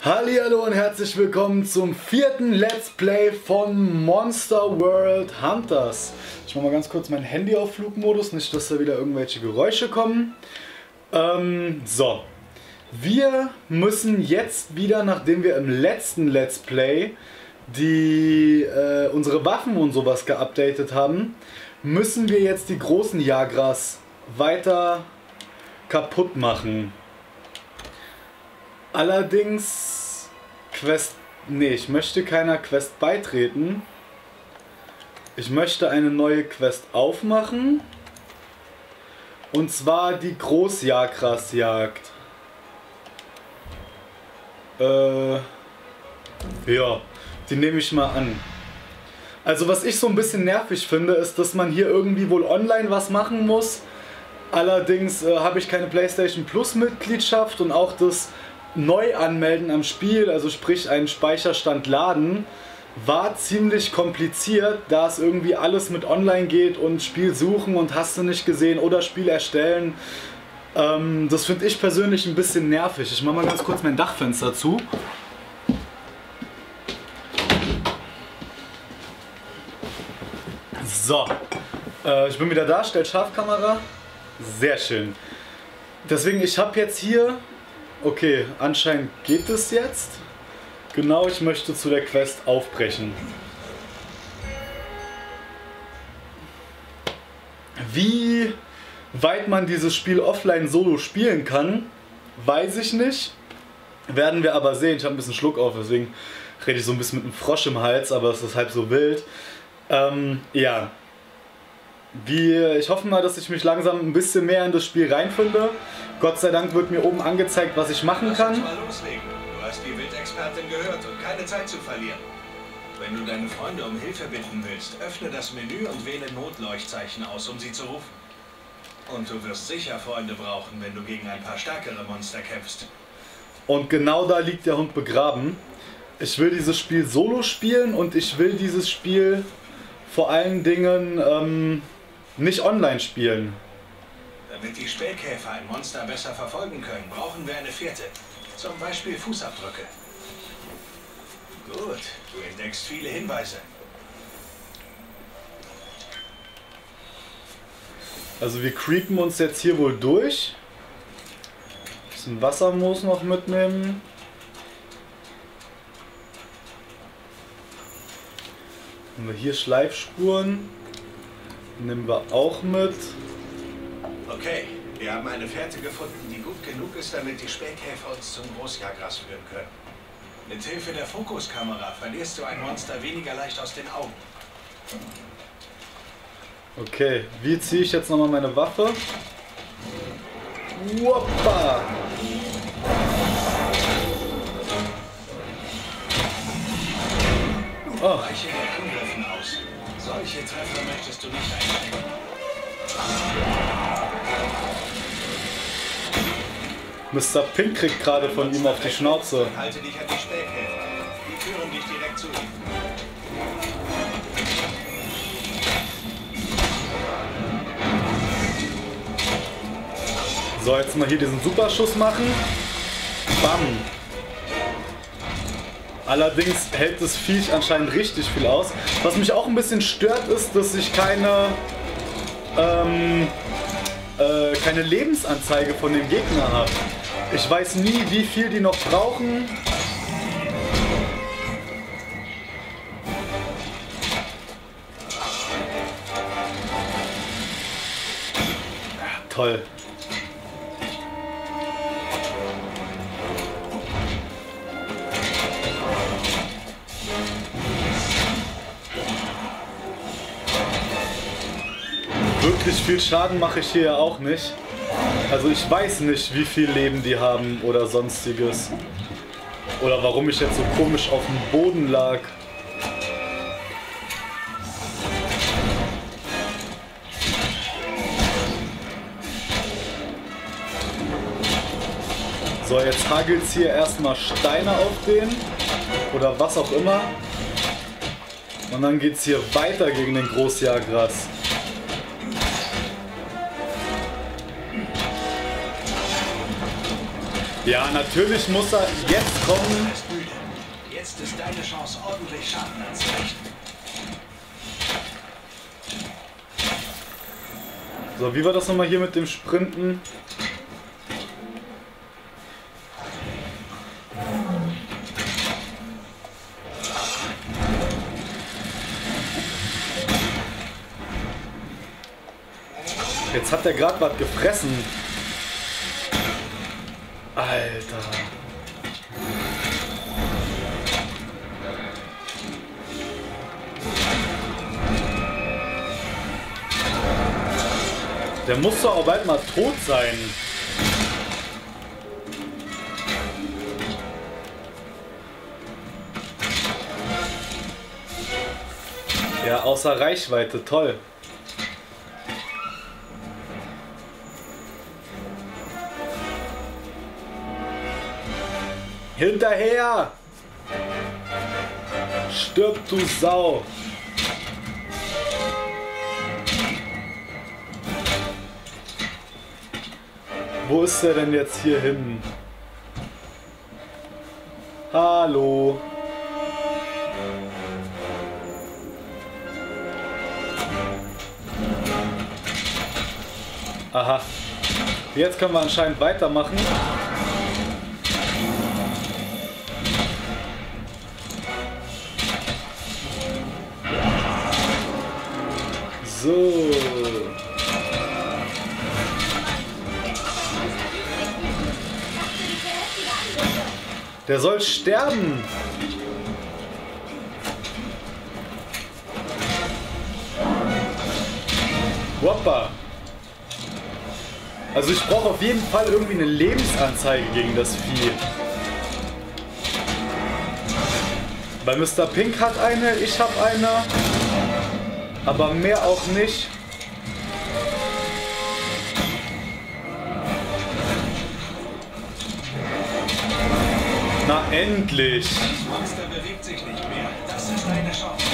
Hallihallo und herzlich willkommen zum vierten Let's Play von Monster World Hunters. Ich mache mal ganz kurz mein Handy auf Flugmodus, nicht dass da wieder irgendwelche Geräusche kommen. So, wir müssen jetzt wieder, nachdem wir im letzten Let's Play unsere Waffen und sowas geupdatet haben, müssen wir jetzt die großen Jagras weiter kaputt machen. Allerdings ich möchte keiner Quest beitreten. Ich möchte eine neue Quest aufmachen. Und zwar die Großjagras-Jagd. Ja, die nehme ich mal an. Also was ich so ein bisschen nervig finde, ist, dass man hier irgendwie wohl online was machen muss. Allerdings habe ich keine PlayStation Plus Mitgliedschaft und auch das Neuanmelden am Spiel, also sprich einen Speicherstand laden, war ziemlich kompliziert, da es irgendwie alles mit online geht und Spiel suchen und hast du nicht gesehen oder Spiel erstellen. Das finde ich persönlich ein bisschen nervig. Ich mache mal ganz kurz mein Dachfenster zu. So, ich bin wieder da, stellt Scharfkamera. Sehr schön. Deswegen, ich habe jetzt hier... Okay, anscheinend geht es jetzt. Genau, ich möchte zu der Quest aufbrechen. Wie weit man dieses Spiel offline solo spielen kann, weiß ich nicht. Werden wir aber sehen. Ich habe ein bisschen Schluck auf, deswegen rede ich so ein bisschen mit einem Frosch im Hals, aber es ist halb so wild. Ja. Ich hoffe mal, dass ich mich langsam ein bisschen mehr in das Spiel reinfinde. Gott sei Dank wird mir oben angezeigt, was ich machen kann. Lass uns mal loslegen. Du hast die Wildexpertin gehört und keine Zeit zu verlieren. Wenn du deine Freunde um Hilfe bitten willst, öffne das Menü und wähle Notleuchtzeichen aus, um sie zu rufen. Und du wirst sicher Freunde brauchen, wenn du gegen ein paar stärkere Monster kämpfst. Und genau da liegt der Hund begraben. Ich will dieses Spiel solo spielen und ich will dieses Spiel vor allen Dingen nicht online spielen. Damit die Spähkäfer ein Monster besser verfolgen können, brauchen wir eine Fährte. Zum Beispiel Fußabdrücke. Gut, du entdeckst viele Hinweise. Also wir creepen uns jetzt hier wohl durch. Ein bisschen Wassermoos noch mitnehmen. Haben wir hier Schleifspuren. Nehmen wir auch mit. Okay, wir haben eine Fährte gefunden, die gut genug ist, damit die Spähkäfer uns zum Großjagras führen können. Mit Hilfe der Fokuskamera verlierst du ein Monster weniger leicht aus den Augen. Okay, wie ziehe ich jetzt nochmal meine Waffe? Woppa! Oh. Weiche den Angriffen aus. Solche Treffer möchtest du nicht einstecken. Mr. Pink kriegt gerade von ihm auf die Schnauze. Halte dich an die Spähkäfer. Die führen dich direkt zu ihm. So, jetzt mal hier diesen Superschuss machen. Bam! Allerdings hält das Viech anscheinend richtig viel aus. Was mich auch ein bisschen stört, ist, dass ich keine Lebensanzeige von dem Gegner habe. Ich weiß nie, wie viel die noch brauchen. Toll. Wirklich viel Schaden mache ich hier ja auch nicht. Also ich weiß nicht, wie viel Leben die haben oder sonstiges. Oder warum ich jetzt so komisch auf dem Boden lag. So, jetzt hagelt es hier erstmal Steine auf den. Oder was auch immer. Und dann geht es hier weiter gegen den Großjagras. Ja, natürlich muss er jetzt kommen. Er ist müde. Jetzt ist deine Chance, ordentlich Schaden anzurichten. So, wie war das nochmal hier mit dem Sprinten? Jetzt hat er gerade was gefressen. Alter. Der muss doch auch bald mal tot sein. Ja, außer Reichweite, toll. Hinterher! Stirb, du Sau! Wo ist er denn jetzt hier hin? Hallo? Aha. Jetzt können wir anscheinend weitermachen. So. Der soll sterben. Woppa. Also ich brauche auf jeden Fall irgendwie eine Lebensanzeige gegen das Vieh. Weil Mr. Pink hat eine, ich habe eine. Aber mehr auch nicht. Na endlich! Das Monster bewegt sich nicht mehr. Das ist deine Chance.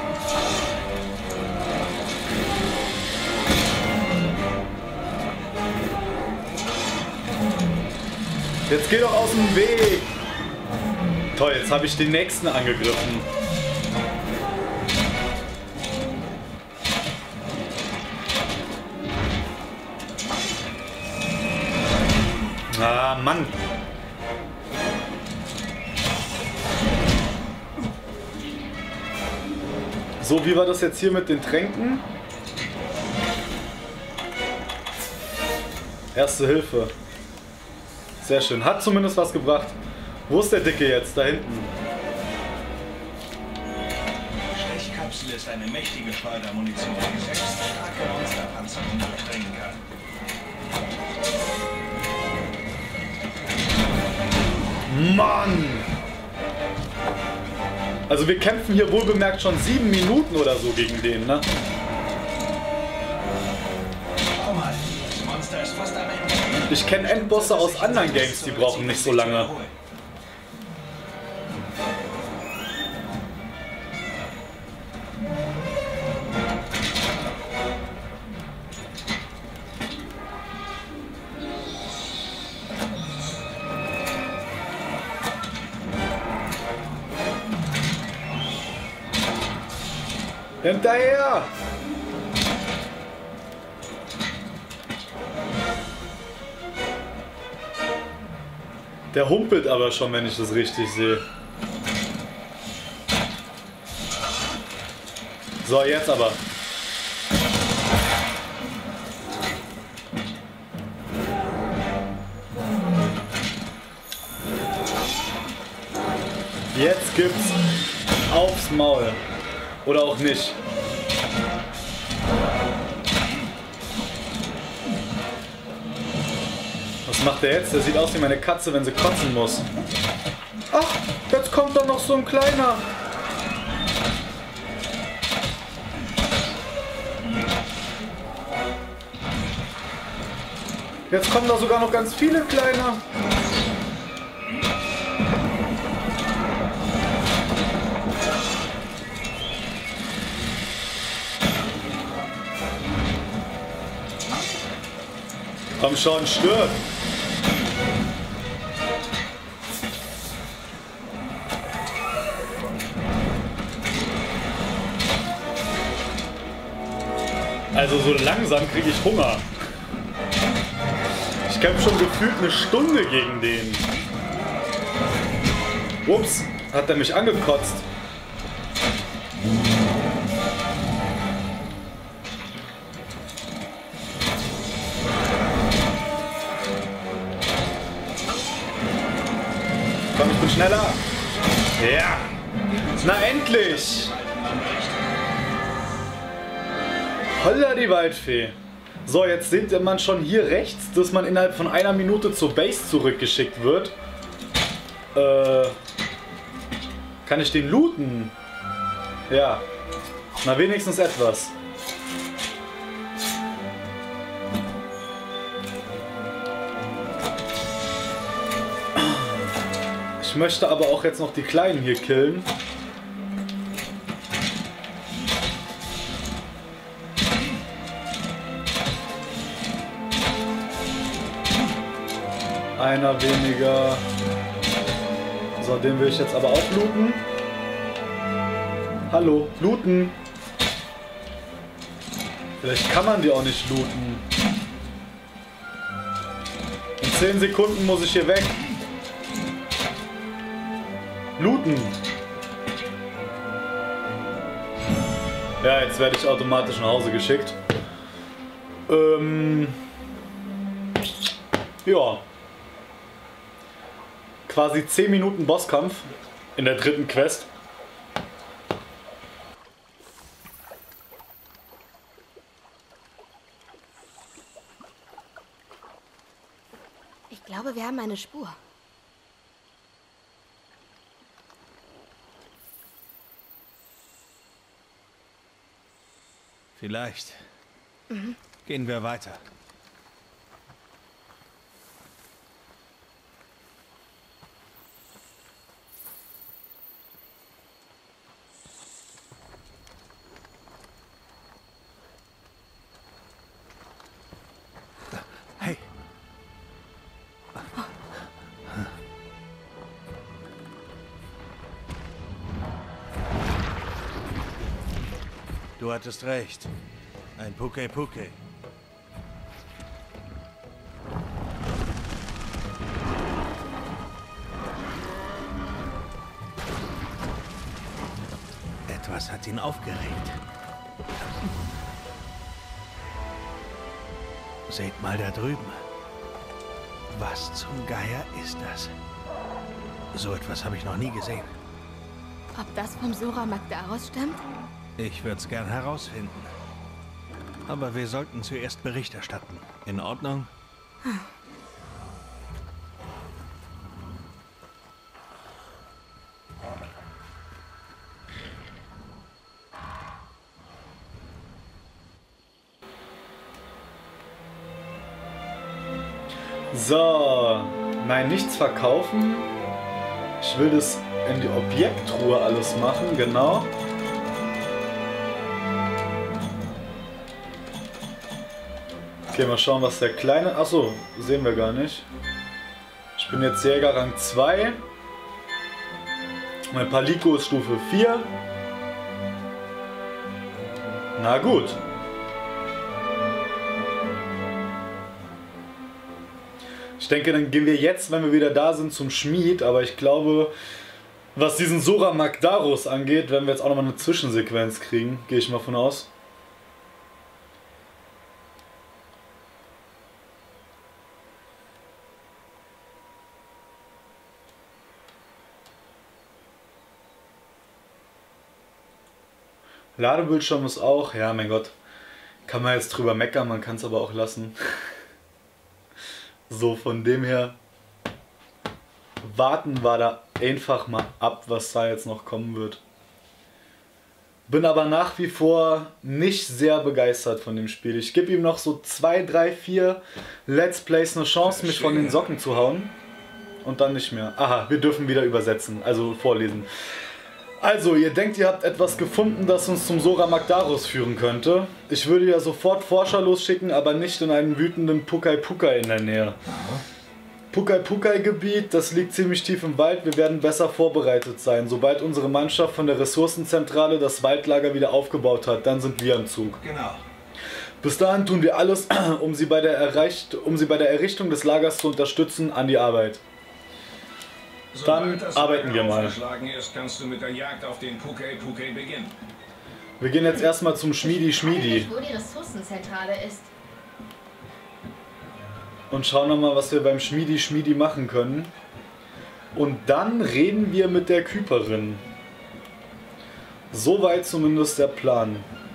Jetzt geh doch aus dem Weg! Toll, jetzt habe ich den nächsten angegriffen. Ah, Mann! So, wie war das jetzt hier mit den Tränken? Erste Hilfe. Sehr schön. Hat zumindest was gebracht. Wo ist der Dicke jetzt? Da hinten. Die Stechkapsel ist eine mächtige Schleudermunition, die selbst starke Monsterpanzerung durchdringen kann. Mann! Also wir kämpfen hier wohlbemerkt schon 7 Minuten oder so gegen den, ne? Schau mal, das Monster ist fast am Ende. Ich kenne Endbosse aus anderen Games, die brauchen nicht so lange. Hinterher! Der humpelt aber schon, wenn ich das richtig sehe. So, jetzt aber. Jetzt gibt's aufs Maul. Oder auch nicht. Was macht der jetzt? Der sieht aus wie meine Katze, wenn sie kotzen muss. Ach, jetzt kommt da noch so ein kleiner. Jetzt kommen da sogar noch ganz viele kleiner. Komm schon, stirb! Also so langsam kriege ich Hunger. Ich kämpfe schon gefühlt eine Stunde gegen den. Ups, hat er mich angekotzt. Komm, ich bin schneller. Ja. Na endlich. Holla die Waldfee. So, jetzt sieht man schon hier rechts, dass man innerhalb von einer Minute zur Base zurückgeschickt wird. Kann ich den looten? Ja. Na, wenigstens etwas. Ich möchte aber auch jetzt noch die Kleinen hier killen. Einer weniger. So, den will ich jetzt aber auch looten. Hallo, looten. Vielleicht kann man die auch nicht looten. In 10 Sekunden muss ich hier weg. Looten. Ja, jetzt werde ich automatisch nach Hause geschickt. Ja. Quasi 10 Minuten Bosskampf in der dritten Quest. Ich glaube, wir haben eine Spur. Vielleicht. Gehen wir weiter. Hey. Du hattest recht. Ein Puke-Puke. Etwas hat ihn aufgeregt. Seht mal da drüben. Was zum Geier ist das? So etwas habe ich noch nie gesehen. Ob das vom Sora Magdaros stammt? Ich würde es gern herausfinden. Aber wir sollten zuerst Bericht erstatten. In Ordnung? So, nein, nichts verkaufen. Ich will das in die Objekttruhe alles machen, genau. Okay, mal schauen, was der Kleine... Achso, sehen wir gar nicht. Ich bin jetzt Jäger Rang 2. Mein Palico ist Stufe 4. Na gut. Ich denke, dann gehen wir jetzt, wenn wir wieder da sind, zum Schmied. Aber ich glaube, was diesen Sora Magdaros angeht, werden wir jetzt auch nochmal eine Zwischensequenz kriegen. Gehe ich mal von aus. Ladebildschirm ist auch, ja mein Gott, kann man jetzt drüber meckern, man kann es aber auch lassen. So, von dem her, warten wir da einfach mal ab, was da jetzt noch kommen wird. Bin aber nach wie vor nicht sehr begeistert von dem Spiel. Ich gebe ihm noch so 2, 3, 4 Let's Plays eine Chance, mich von den Socken zu hauen. Und dann nicht mehr. Aha, wir dürfen wieder übersetzen, also vorlesen. Also, ihr denkt, ihr habt etwas gefunden, das uns zum Sora Magdaros führen könnte. Ich würde ja sofort Forscher losschicken, aber nicht in einen wütenden Pukai-Pukai in der Nähe. Pukai-Pukai-Gebiet, das liegt ziemlich tief im Wald. Wir werden besser vorbereitet sein. Sobald unsere Mannschaft von der Ressourcenzentrale das Waldlager wieder aufgebaut hat, dann sind wir am Zug. Genau. Bis dahin tun wir alles, um sie bei der Errichtung des Lagers zu unterstützen, an die Arbeit. Dann arbeiten wir mal. Ist, kannst du mit der Jagd auf den Pukei beginnen. Wir gehen jetzt erstmal zum Schmiedi. Wo die Ressourcenzentrale ist. Und schauen nochmal, was wir beim Schmiedi machen können. Und dann reden wir mit der Küperin. Soweit zumindest der Plan.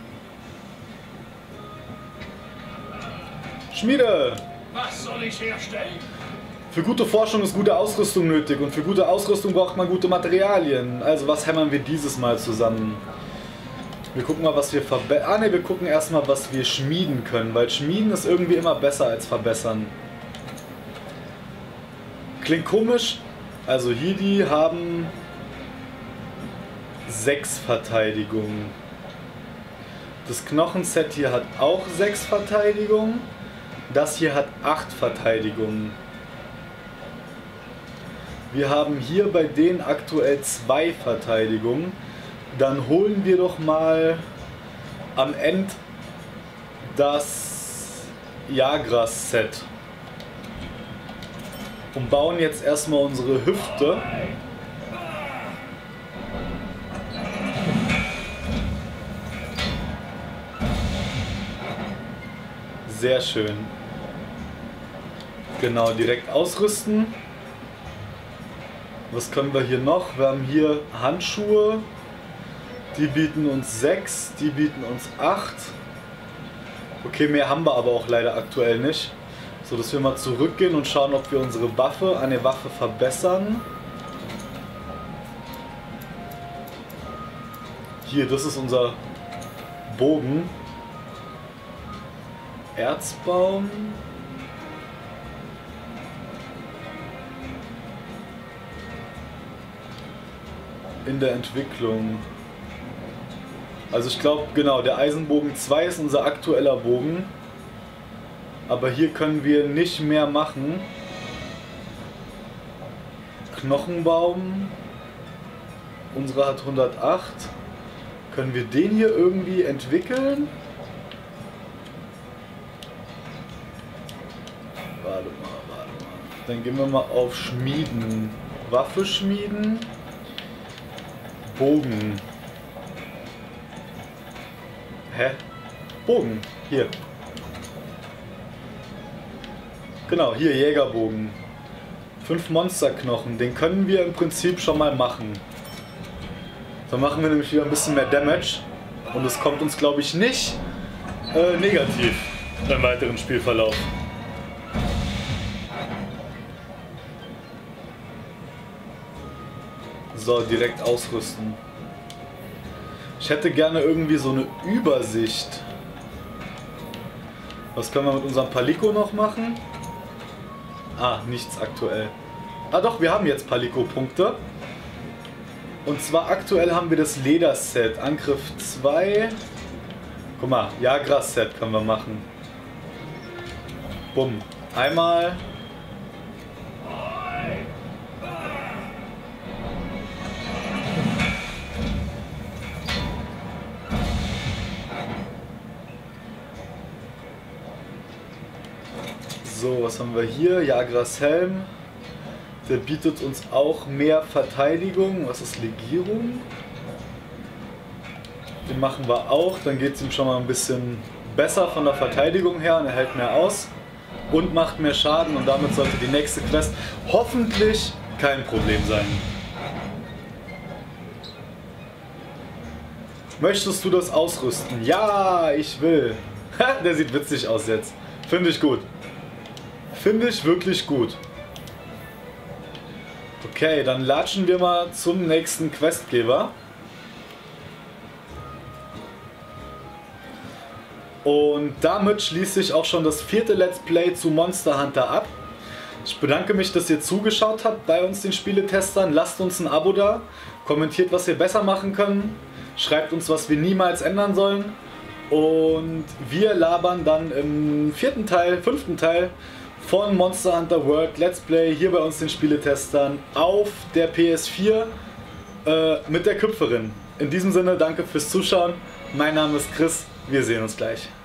Schmiede! Was soll ich herstellen? Für gute Forschung ist gute Ausrüstung nötig und für gute Ausrüstung braucht man gute Materialien. Also was hämmern wir dieses Mal zusammen? Wir gucken mal, was wir wir gucken erstmal, was wir schmieden können, weil schmieden ist irgendwie immer besser als verbessern. Klingt komisch. Also hier die haben 6 Verteidigung. Das Knochenset hier hat auch 6 Verteidigung. Das hier hat 8 Verteidigung. Wir haben hier bei denen aktuell 2 Verteidigung. Dann holen wir doch mal am Ende das Jagras-Set. Und bauen jetzt erstmal unsere Hüfte. Sehr schön. Genau, direkt ausrüsten. Was können wir hier noch? Wir haben hier Handschuhe. Die bieten uns 6, die bieten uns 8. Okay, mehr haben wir aber auch leider aktuell nicht. So, dass wir mal zurückgehen und schauen, ob wir unsere Waffe, eine Waffe verbessern. Hier, das ist unser Bogen. Erzbaum. In der Entwicklung. Also ich glaube, genau, der Eisenbogen 2 ist unser aktueller Bogen. Aber hier können wir nicht mehr machen. Knochenbaum. Unsere hat 108. Können wir den hier irgendwie entwickeln? Warte mal. Dann gehen wir mal auf Schmieden. Waffe schmieden. Bogen. Hä? Bogen. Hier. Genau, hier Jägerbogen. 5 Monsterknochen. Den können wir im Prinzip schon mal machen. Dann machen wir nämlich wieder ein bisschen mehr Damage. Und es kommt uns, glaube ich, nicht negativ im weiteren Spielverlauf. So, direkt ausrüsten. Ich hätte gerne irgendwie so eine Übersicht. Was können wir mit unserem Palico noch machen? Ah, nichts aktuell. Ah doch, wir haben jetzt Palico-Punkte. Und zwar aktuell haben wir das Lederset. Angriff 2. Guck mal, Jagras-Set können wir machen. Bumm. Einmal. So, was haben wir hier? Jagras Helm. Der bietet uns auch mehr Verteidigung. Was ist Legierung? Den machen wir auch. Dann geht es ihm schon mal ein bisschen besser von der Verteidigung her und er hält mehr aus. Und macht mehr Schaden und damit sollte die nächste Quest hoffentlich kein Problem sein. Möchtest du das ausrüsten? Ja, ich will. Der sieht witzig aus jetzt. Finde ich gut. Finde ich wirklich gut. Okay, dann latschen wir mal zum nächsten Questgeber. Und damit schließe ich auch schon das 4. Let's Play zu Monster Hunter ab. Ich bedanke mich, dass ihr zugeschaut habt bei uns, den Spieletestern. Lasst uns ein Abo da, kommentiert, was wir besser machen können, schreibt uns, was wir niemals ändern sollen. Und wir labern dann im 5. Teil von Monster Hunter World Let's Play hier bei uns, den Spieletestern, auf der PS4 mit der Küpferin. In diesem Sinne, danke fürs Zuschauen. Mein Name ist Chris. Wir sehen uns gleich.